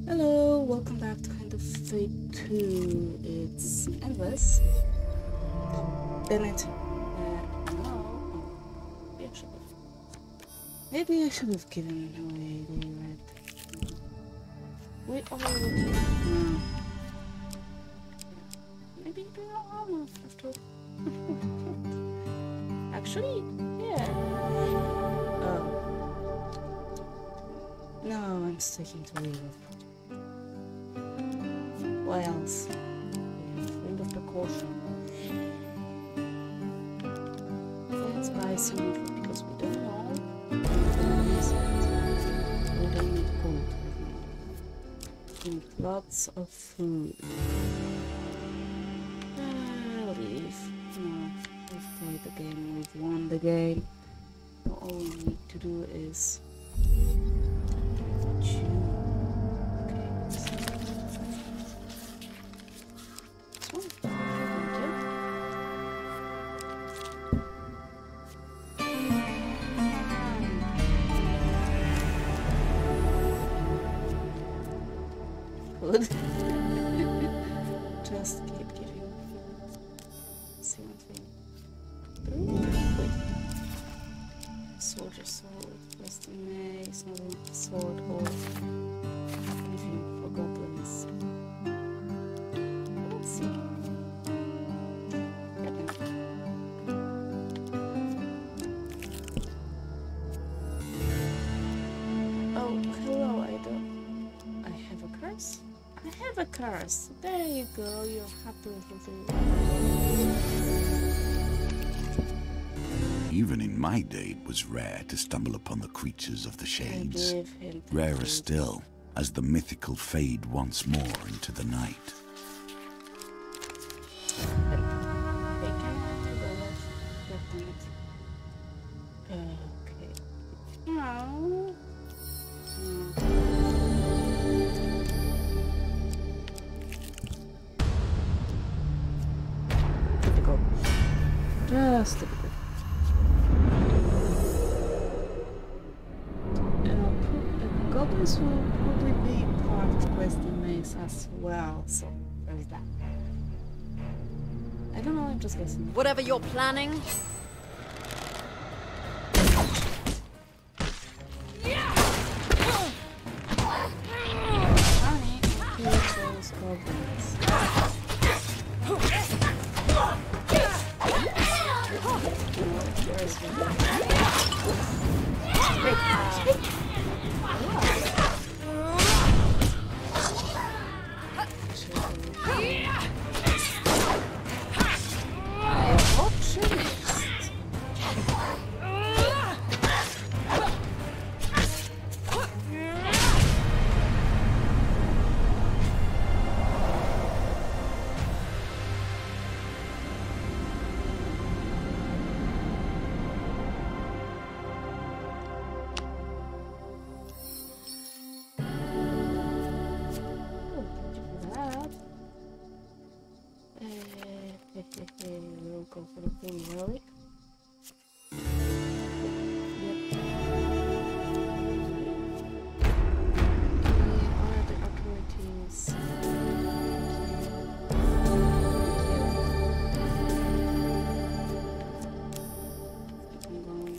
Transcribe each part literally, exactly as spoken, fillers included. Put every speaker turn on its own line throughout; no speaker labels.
Hello, welcome back to Kind of Fate two. It's endless. Then it. Uh, no. Maybe I should have. Maybe I should have given away the red. We are looking. No. Maybe they are armor after. Actually, yeah. Oh. No, I'm sticking to Wheel of. What else? Wheel of precaution. Let's buy some of it because we don't know. We don't need gold right now. We need lots of food. Ah, leave. No, we've played the game, we've won the game. All we need to do is just keep giving see one thing. Wait. Soldier sword, Western mace, another sword or anything for goblins. Let's see. Oh, hello, I don't I have a curse? I have a curse. There you go. You're happy with it.
Even in my day, it was rare to stumble upon the creatures of the shades. Rarer still, as the mythical fade once more into the night.
Okay. No. Just a bit. And goblins will probably be part of the Western maze as well, so there's that. I don't know, I'm just guessing.
Whatever you're planning.
Honey, kill those goblins. We'll go for the full relic. Yep. Where are the authorities? Keep on going.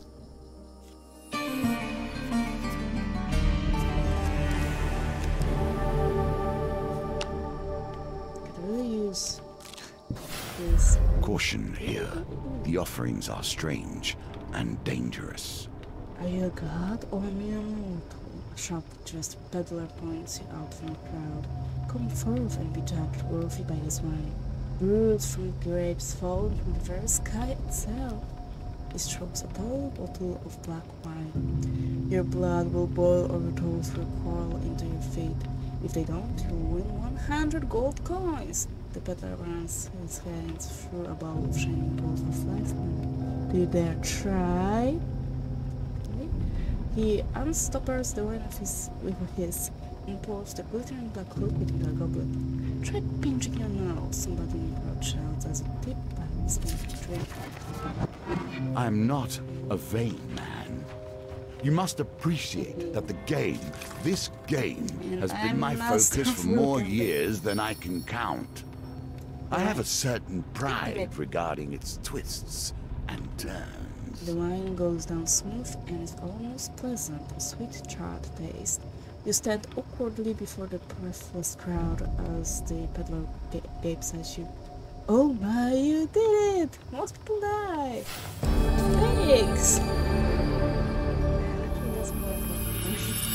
Could really use this.
Caution here. The offerings are strange and dangerous.
Are you a god or a mere mortal? A sharp-dressed peddler points you out from the crowd. Come forth and be judged worthy by his wine. Broods from grapes fallen from the very sky itself. He strokes a tall bottle of black wine. Your blood will boil over those who quarrel into your fate. If they don't, you'll win one hundred gold coins. The peddler runs his hands through a bowl of shining balls of lifeline. Do you dare try? Okay. He unstoppers the wine of his, with his and pours the glittering black liquid into a goblet. Try pinching your nose, somebody in the crowd shouts as a tip bites the drink.
I'm not a vain man. You must appreciate that the game, this game
And
has
I'm
been my
master
focus for
of
more
roguelike.
years than I can count. I have a certain pride
Intimate.
regarding its twists and turns.
The wine goes down smooth and is almost pleasant, a sweet charred taste. You stand awkwardly before the breathless crowd as the peddler ga gapes at you. Oh my, you did it! Most people die! Thanks! Actually, that's more important.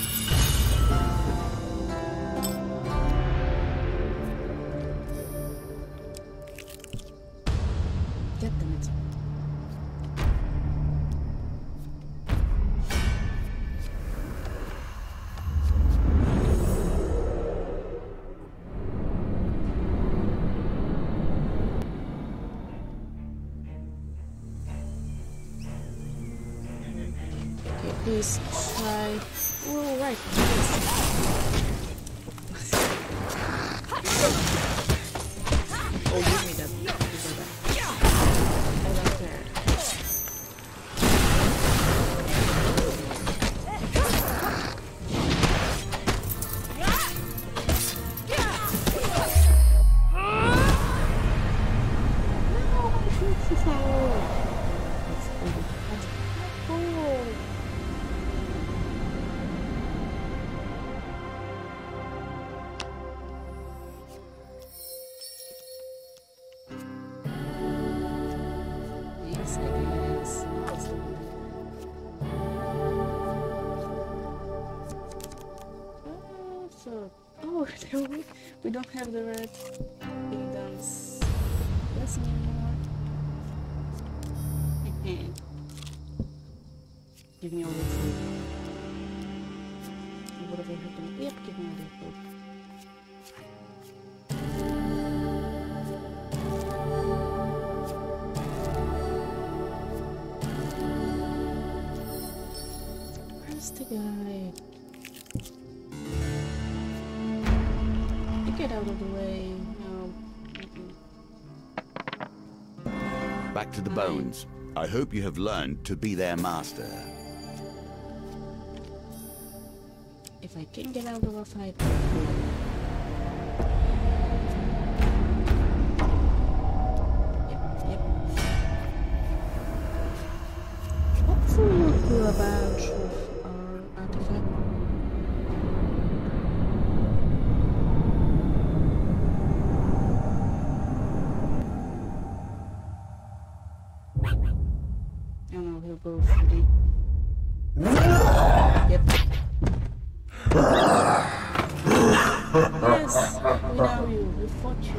Get them it. Please try. Oh, right. Oh, give me that. Give me that. I don't care. Yes, I guess. That's the one. Oh, so, oh, we, we don't have the red kingdoms lesson anymore. Give me all the food. Whatever happened. Yep, give me all the food. Where's the guy? Get out of the way. No. Mm-mm.
Back to the bones. I hope you have learned to be their master.
If I can get out of a fight. Yep, yep. Hopefully we'll do a badge with our artifact. Oh no, he'll go for the... Yep. Yes, we know you, we fought you.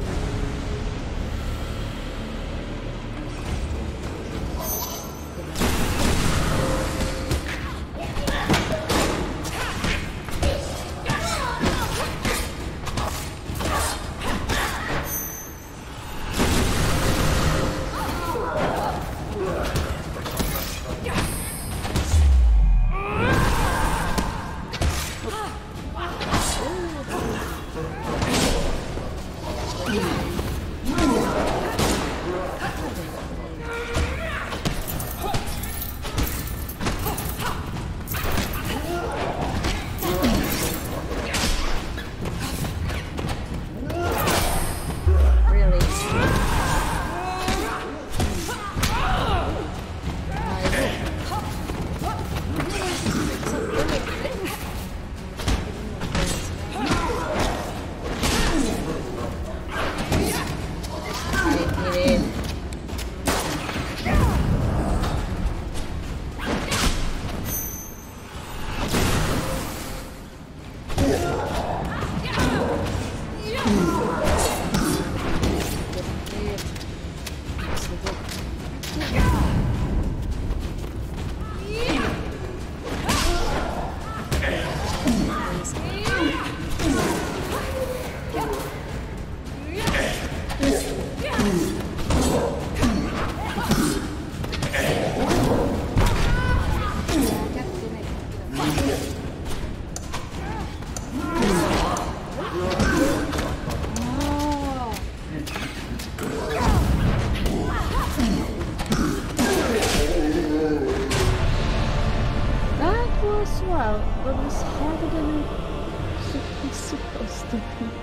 stupid.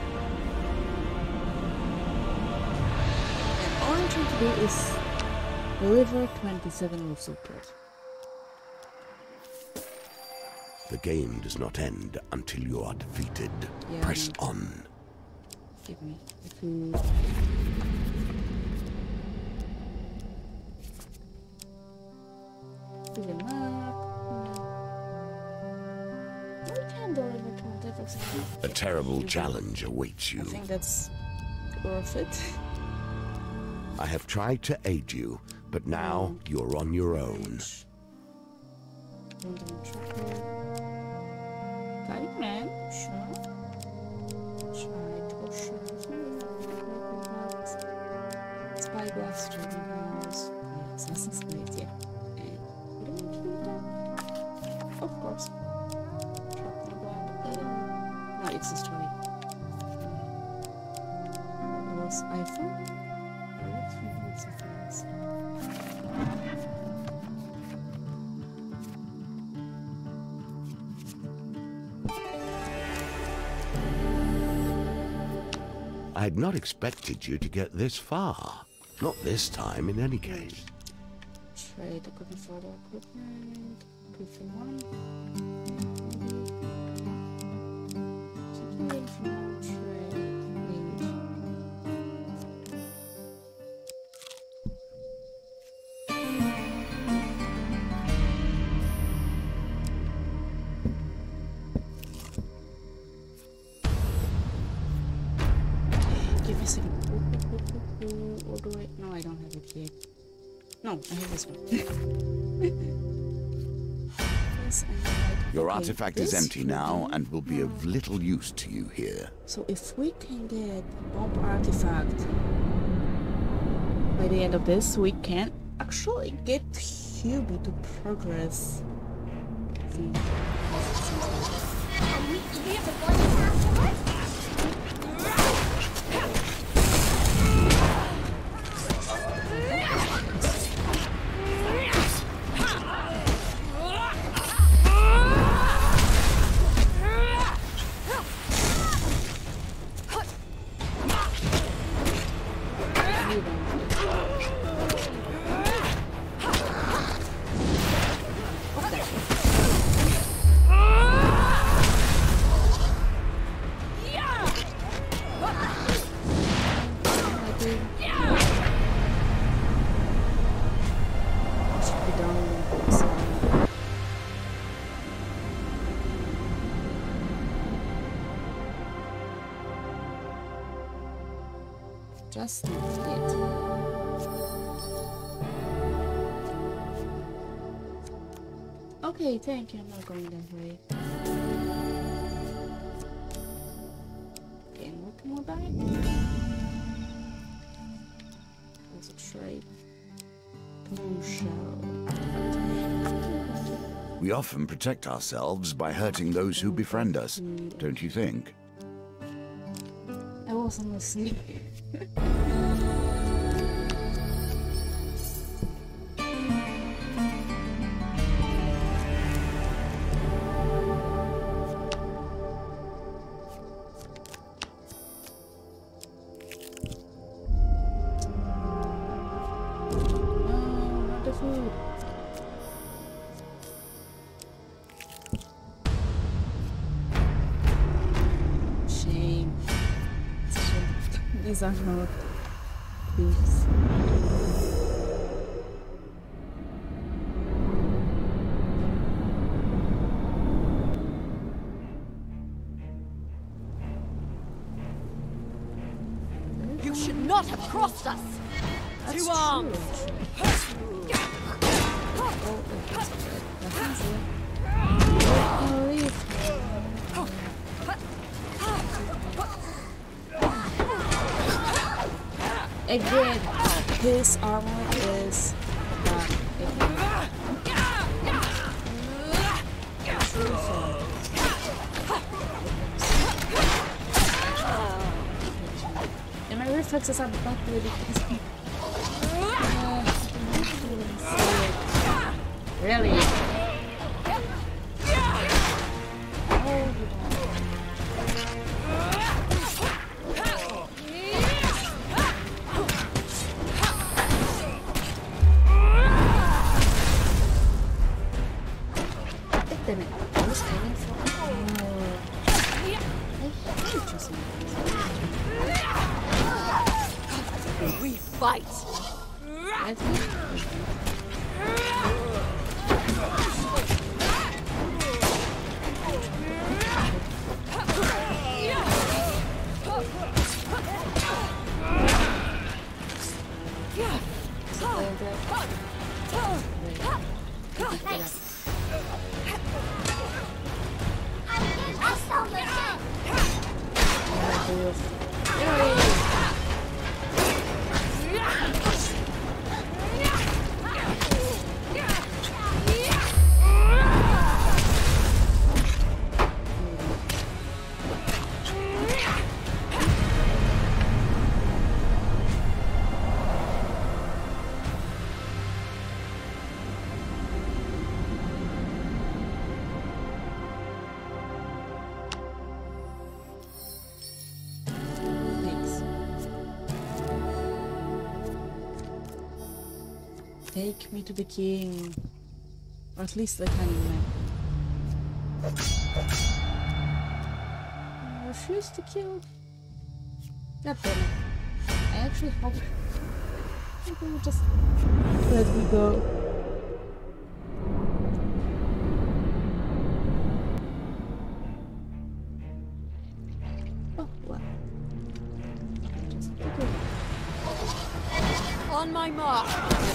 And all I'm trying to do is deliver twenty-seven loaves of bread.
The game does not end until you are defeated.
Yeah,
Press on.
Give me the food. Give him up. We can deliver twenty-seven.
A terrible challenge awaits you.
I think that's worth it.
I have tried to aid you, but now
Mm.
you're on your own.
Got it, man. Sure. Try to sure. Spyglass, trading house, Assassin's Creed, yeah. And we don't need that. Of course. No, it's a story. What was iPhone?
I had not expected you to get this far. Not this time, in any case.
Trade equipment for the equipment. Two for one. Trade from trade. Leave. Give me a second. Or do I? No, I don't have it yet. No, I have this one. Yes, I like,
Your
okay,
artifact is
this
empty now and will be of little use to you here.
So if we can get bomb artifact by the end of this, we can actually get Hubie to progress. Hmm.
Can we clear the bodies afterwards?
Just need it. Okay, thank you. I'm not going that way. Okay, what more back? There's a trade. Blue shell.
We often protect ourselves by hurting those who befriend us, don't you think?
I wasn't listening. Shame. These are not thieves.
You should not have crossed us!
That's
To arms!
Again, his armor is uh, and my reflexes are not really crispy. Really? Oh,
We fight.
I think. Take me to the king. Or at least the cunning man. I refuse to kill. God damn it. I actually hope people will just let me go. Oh, what? Just okay.
On my mark.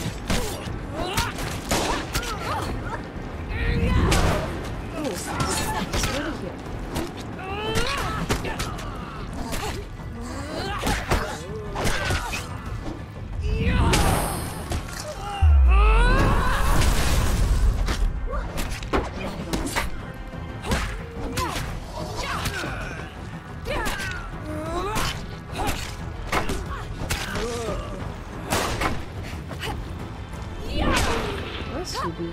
Oh, it's really here. Where should be?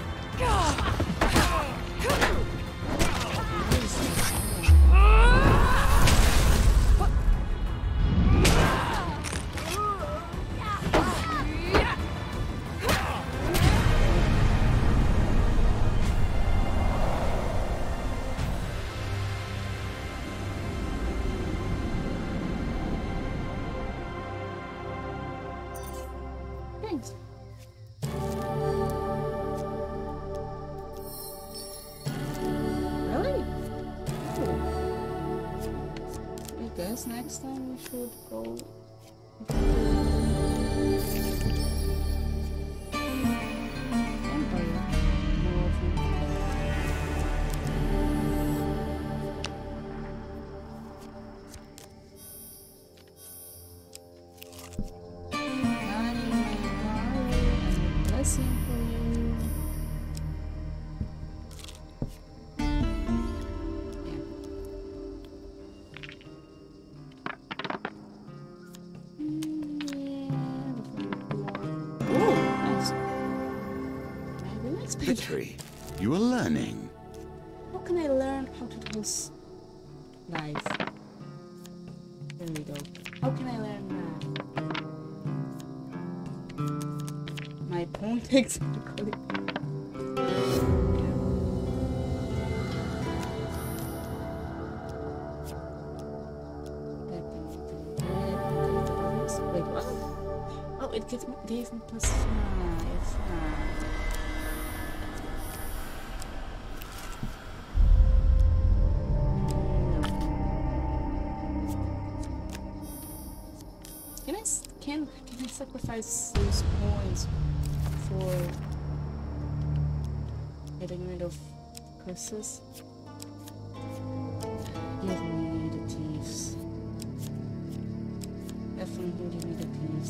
Thanks. Really? Oh. I guess next time we should go. Empire more often. Blessing for you. Yeah. Mm, yeah. Oh, nice. I didn't expect that.
Victory. You are learning.
How can I learn how to do this live? There we go. How can I learn that? My pawn takes me to call it. Wait, what? Oh, it gave me, gave me plus five. Can I s- can can I sacrifice those points for getting rid of curses? Give me the thieves. Definitely give me the thieves.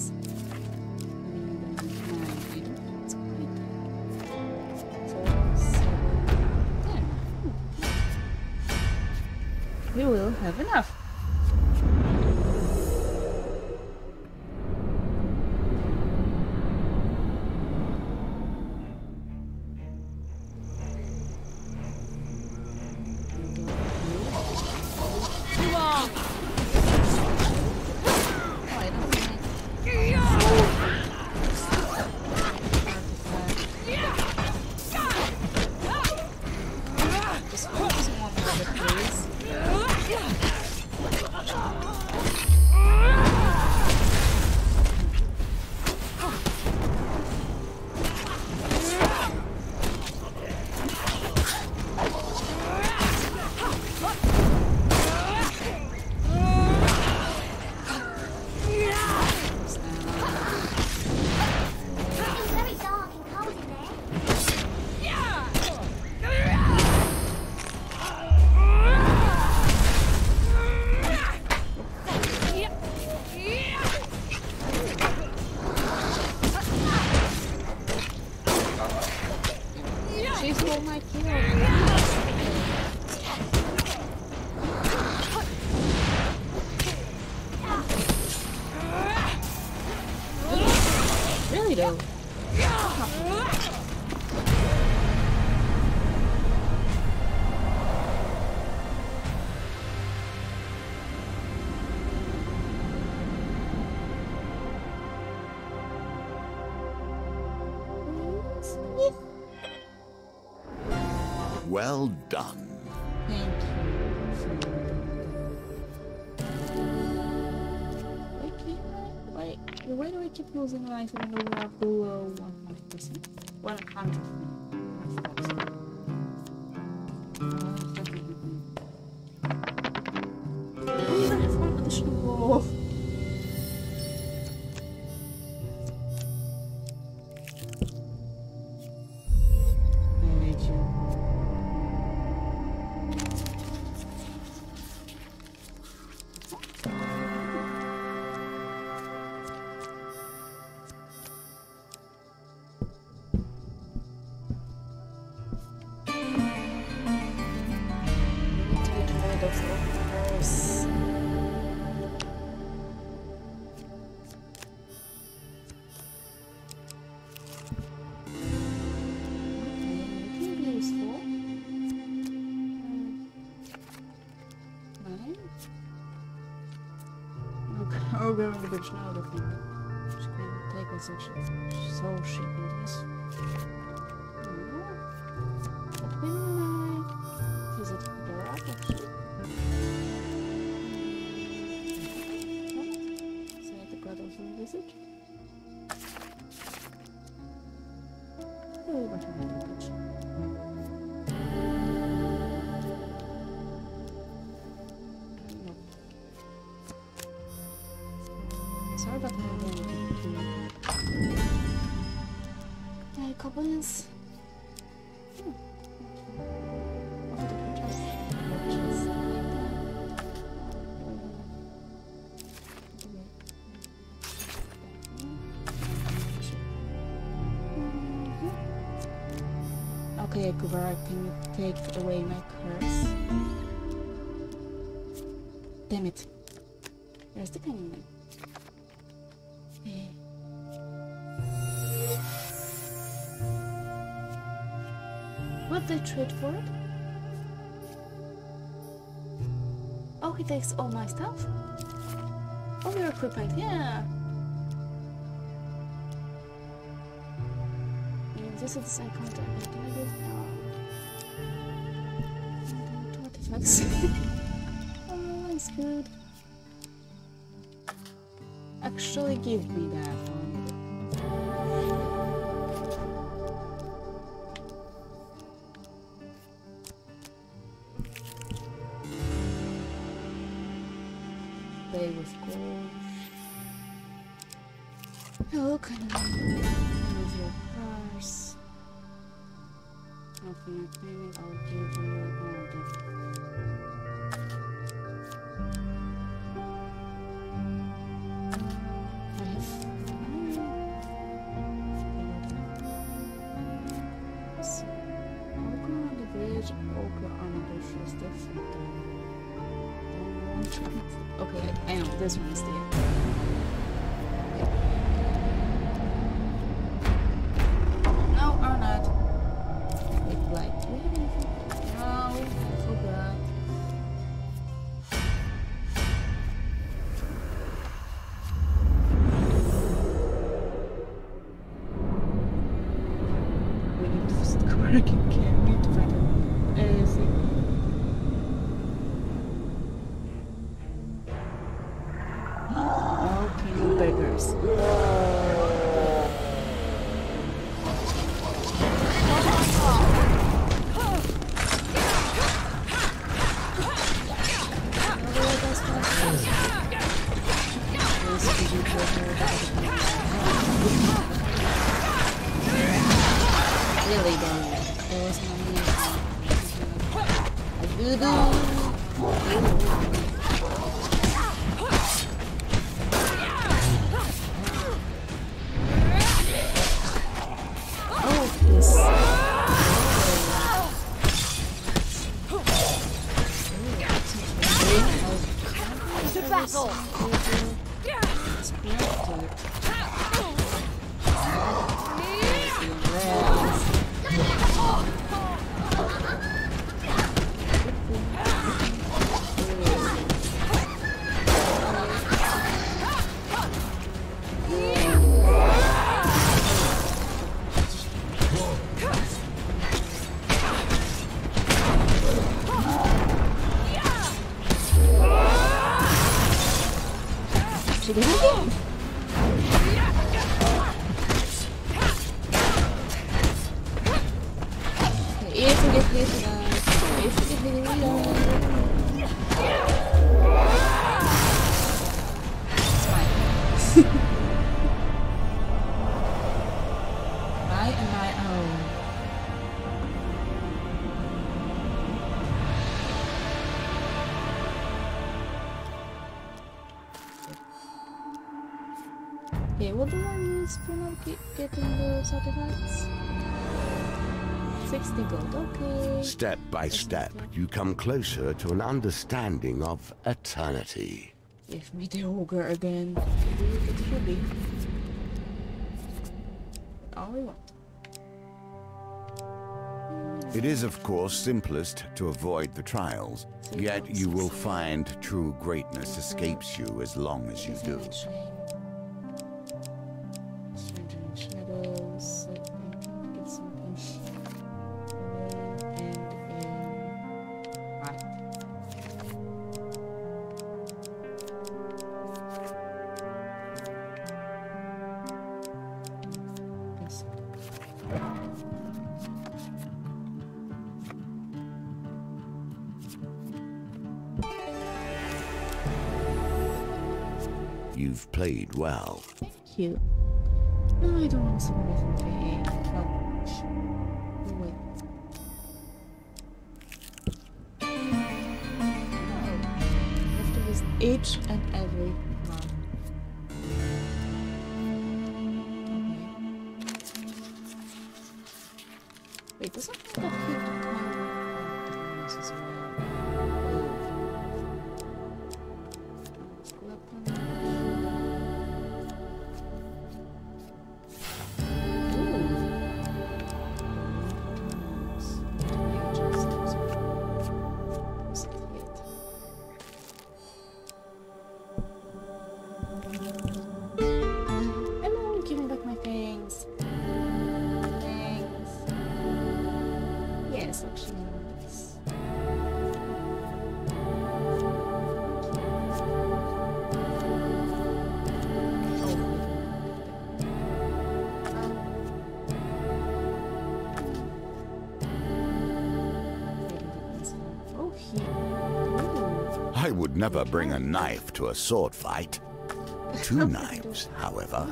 We will have enough.
Well done.
Thank you. Why keep, why, why do I keep losing life even though we are below one hundred percent? one hundred percent. We even have one additional wall. Oh, we're on the bridge now, I think. She can take us actually. So she can just. Is it dark actually? Say the god of the visage. Oh, but I'm not the bridge. Sorry about my Hey, goblins. Hmm. Oh, the just watches like that. Okay, Kubara, can you take away my curse? Damn it. Where's the penguin? What they trade for it? Oh, he takes all my stuff? All your equipment, yeah. This is the same content. Can I give no. Two artifacts. Oh, that's good. Actually, give me that one. With gold. Oh, kind of move your purse. Nothing remaining, I'll give you all the. I have. So, Ogre on the bridge, Ogre on the bush is different. Okay, I know, this one is the end. No, or not. Wait, like, really? No, I forgot. We need to start working here. We need to find anything. Beggars. Really don't. There was no need. I do do.
Battle!
She did it again! If we get hit, guys. If we get hit, we don't. It's fine. I am my own. Okay, what do I use for not get, getting those artifacts? sixty gold, okay.
Step by step, you come closer to an understanding of eternity.
Give me the ogre again. Do you get Phoebe? All we want.
It is, of course, simplest to avoid the trials, yet you will find true greatness escapes you as long as you do.
Shadows, I think it's something. And in white. Yes.
You've played well.
Thank you. No, I don't want some different thing. Oh, wait. Oh, you have to use each and every one. Okay. Wait, doesn't that hit my this as well?
I would never bring a knife to a sword fight. Two knives, however.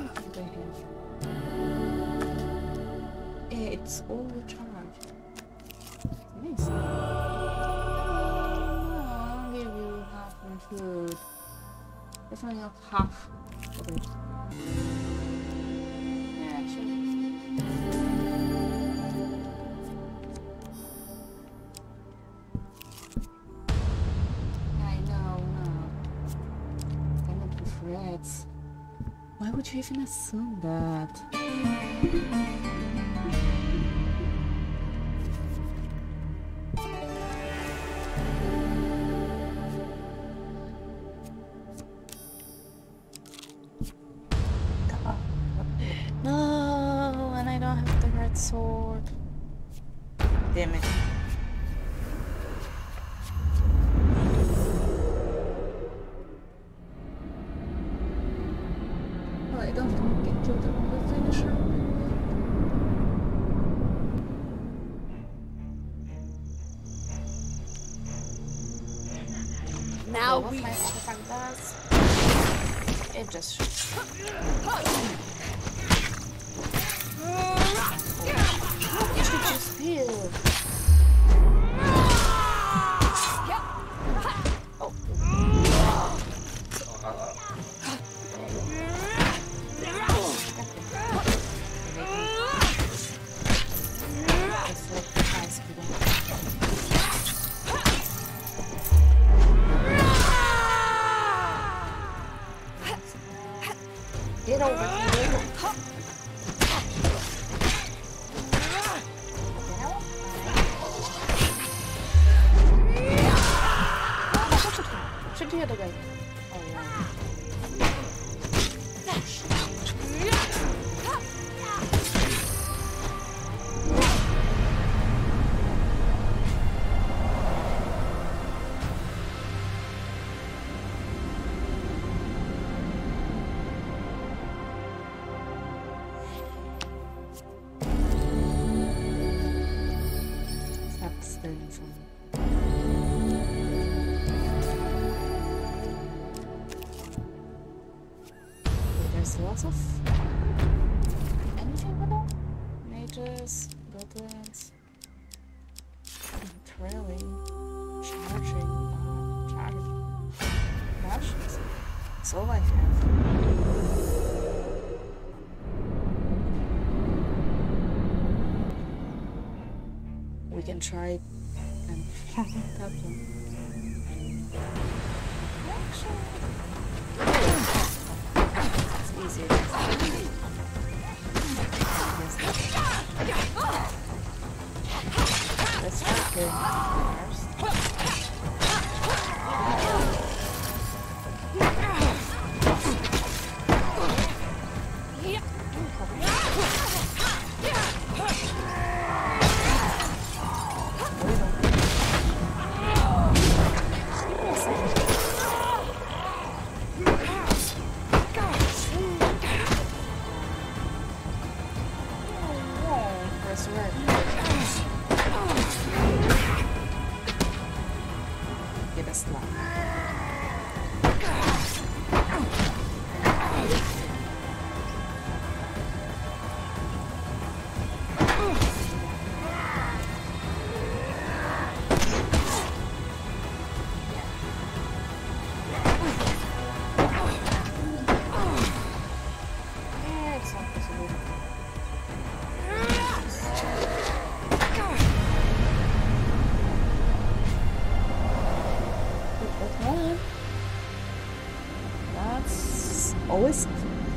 It's overcharged. Nice. I'll give you half my food. Definitely not half of it. Yeah, actually. Why would you even assume that? No, and I don't have the red sword. Damn it. I don't want to get killed on the finisher.
Now
what
we
my artifact does, it just shoots. How much did you steal? Oh. Get over here. Shoot the other guy. Oh yeah. burning for me. Okay, there's lots of anything at all? Mages, goblins, trailing, charging, uh, charging. Dashes. That's all I have. We can try and that one. It's easier. Let's try killing first. Get a slap. That's always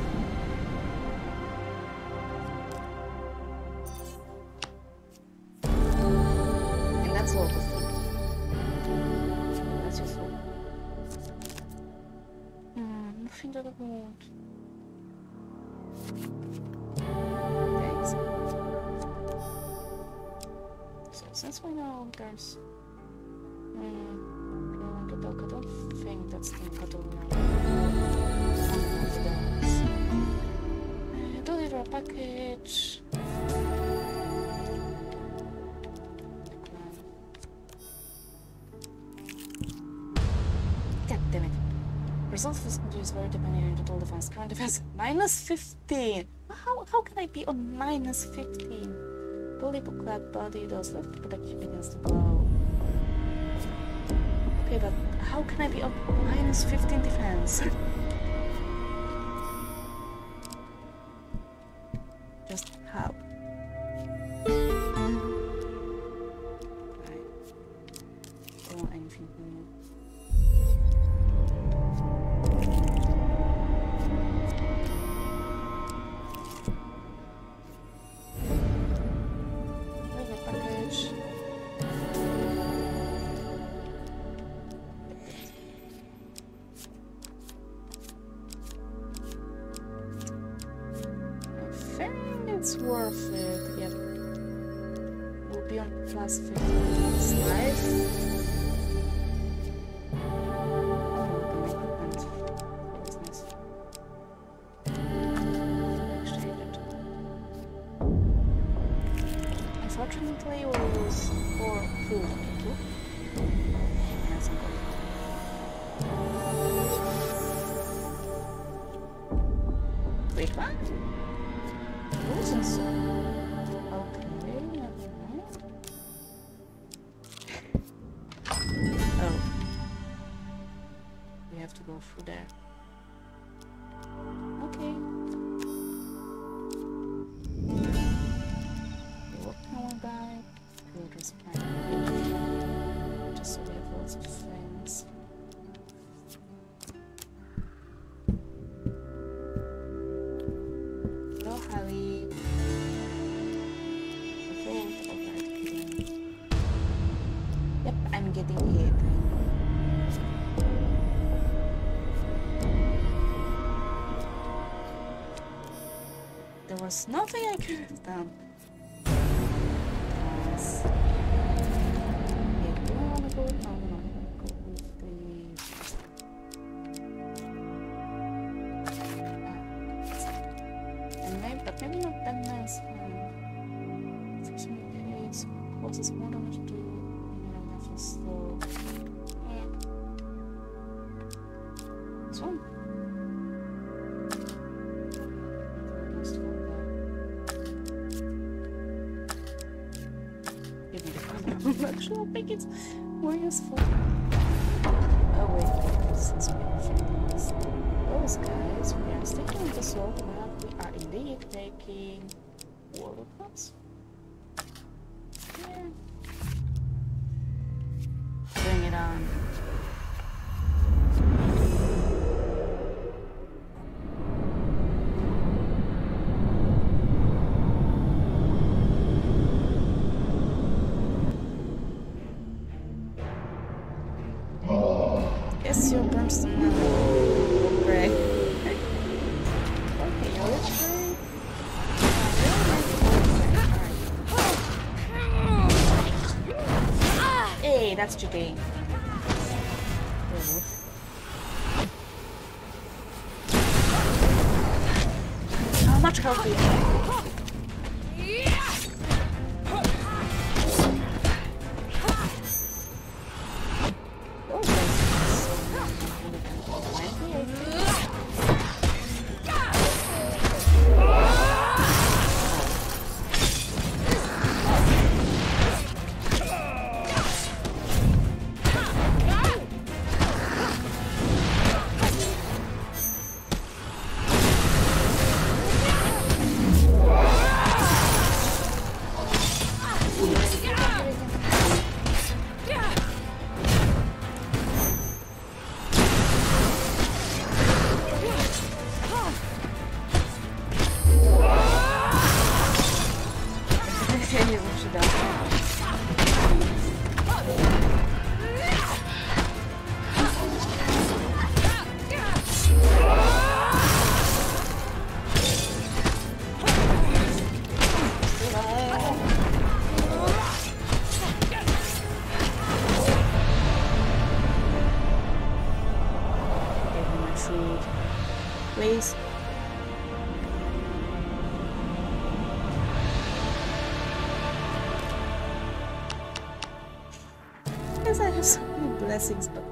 and that's all. That's useful. Hmm, nothing that I want. Thanks. So since we know there's hmm, I don't think that's the Catalonian. Uh, deliver a package. God damn it. Result of this country is very dependent on total defense. Current defense minus fifteen. How, how can I be on minus fifteen? Fully clad body does left to protect you against the blow. Okay, but how can I be on minus fifteen defense? Just how? Right. Don't want anything from you. Where's the package? It's worth it, yep. We'll be on plus fifteen life. Unfortunately, we'll lose four food. That's not good. Wait, what? Losing some. Okay, never mind. Oh. We have to go through there. Okay. What can we buy? We'll just buy it. Just so we have lots of things. Hello, Harry. Yep, I'm getting hit. There was nothing I could have done. Yes. Yeah, do I want to go? No, no, I'm gonna go with the. And maybe, but maybe not that nice. Hmm. For some case, causes more damage to. next one. Give me the camera. Actually, I think it's more useful. Oh wait, this is perfect. Those guys, we are sticking with the sword map. We are indeed taking world pots. Yeah. Bring it on. Yes, your brimstone now. Greg. Okay, you're literally. Hey, that's today. How much health do you have? Please. Yes, I have so many blessings, but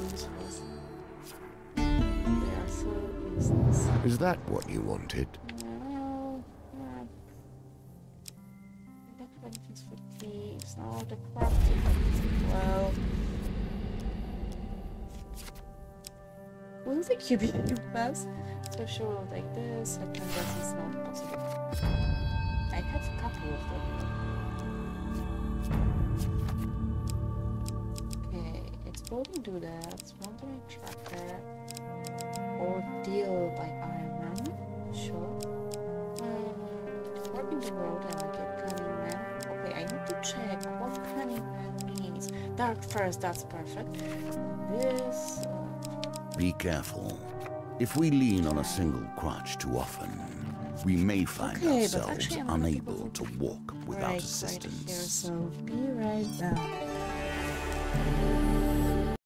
they are so useless.
Is that what you wanted?
No, yeah. The decorations for thieves. No, the crafting. Well. Will the cube you pass? So sure, we'll take this. I can guess it's not possible. I have a couple of them. Okay, exploding doodads, wandering tracker, ordeal by iron. Sure. Um, warping the road, I like it. Cunning man. Okay, I need to check what cunning man means. Dark first, that's perfect. This. Uh,
Be careful. If we lean on a single crutch too often, we may find
okay,
ourselves
actually,
unable to walk without
right,
assistance.
Right here, so be right back.